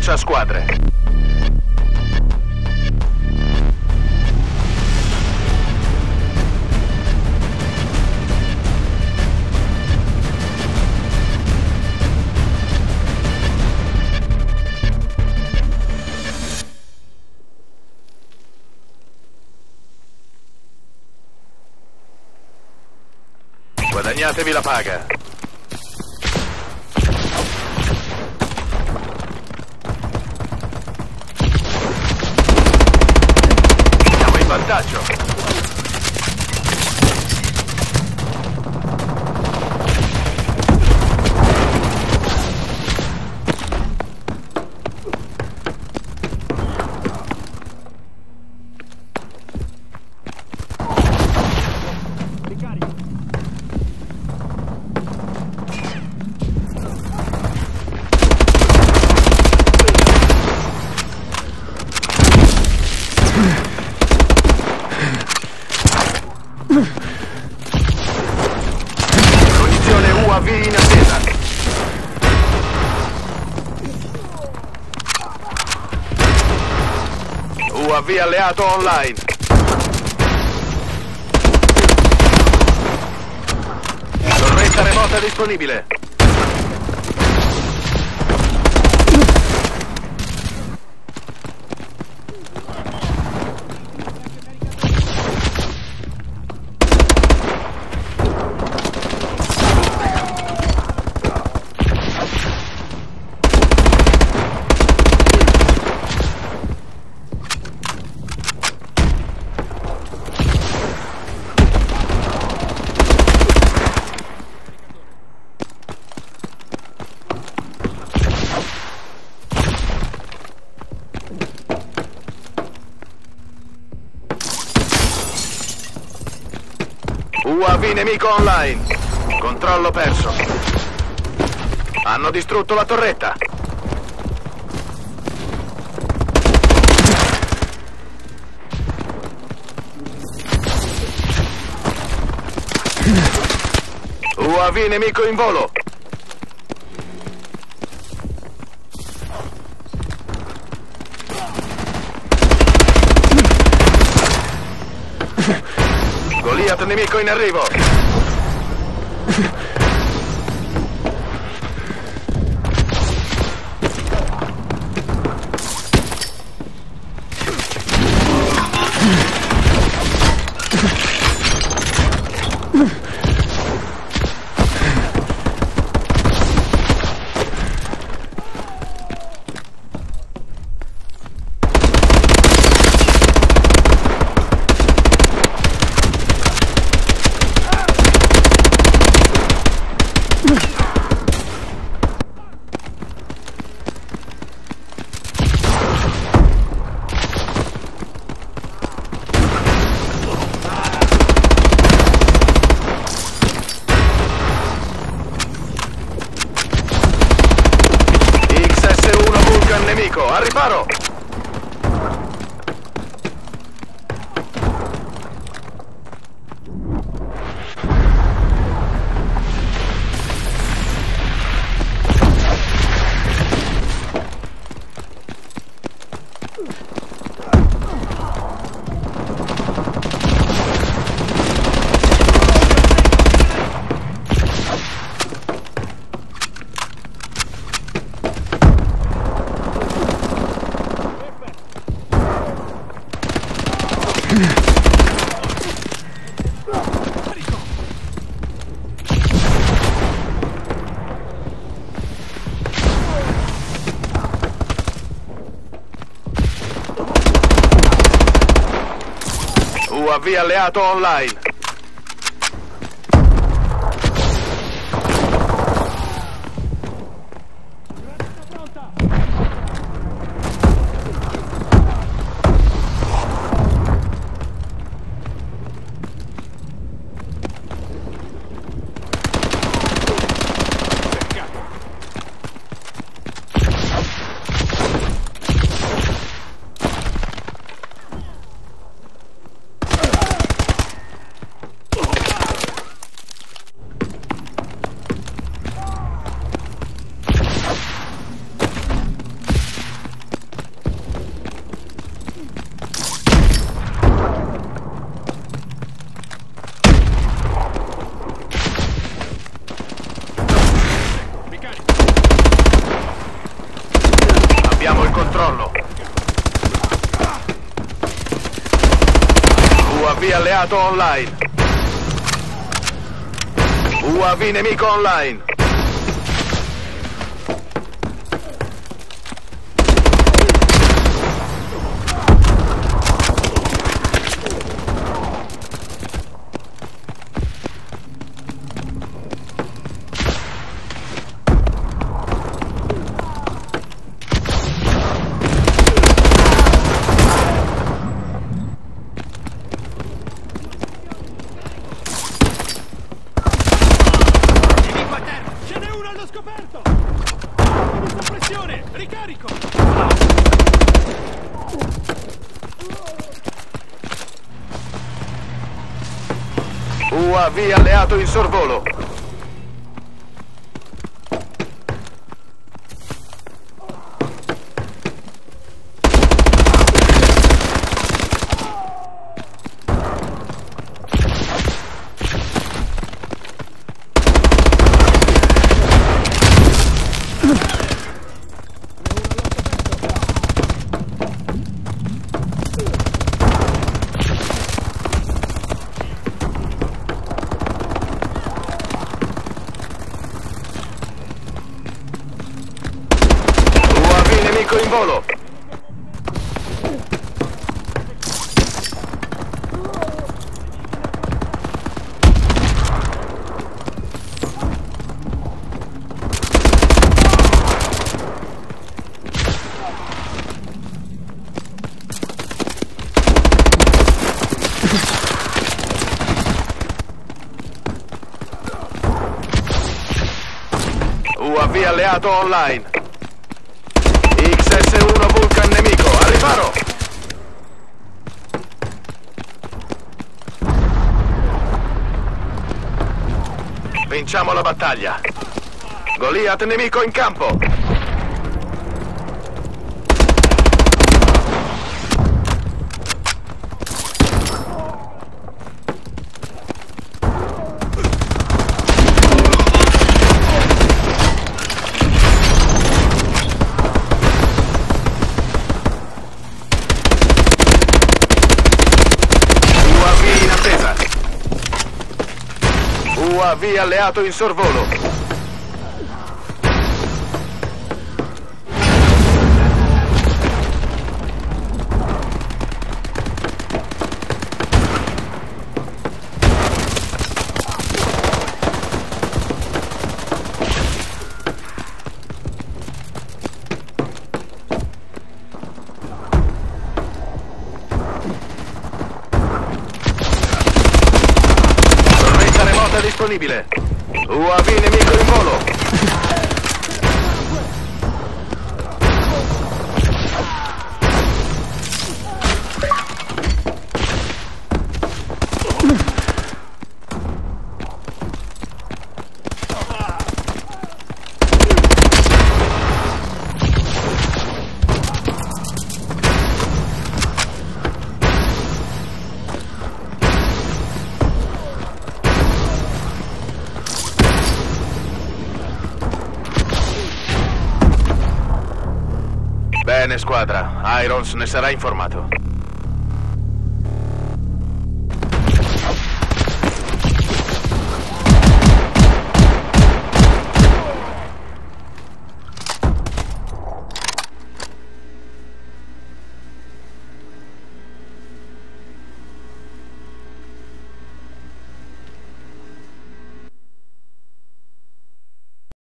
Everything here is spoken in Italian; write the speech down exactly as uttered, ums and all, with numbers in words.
match a squadre. Guadagnatevi la paga. Siamo in vantaggio. Munizione U A V in attesa. U A V alleato online. Torretta remota disponibile. U A V nemico online. Controllo perso. Hanno distrutto la torretta. U A V nemico in volo. Goliath nemico in arrivo. Nemico, al riparo! U A V alleato online. V alleato online. U A V nemico online. Scoperto! Di soppressione! Ricarico! U A V alleato in sorvolo. Nemico in volo. U A V alleato online. X S uno Vulcan nemico, al riparo! Vinciamo la battaglia. Goliath nemico in campo. U A V alleato in sorvolo. Disponibile. U A V nemico in volo. Bene, squadra. Irons ne sarà informato.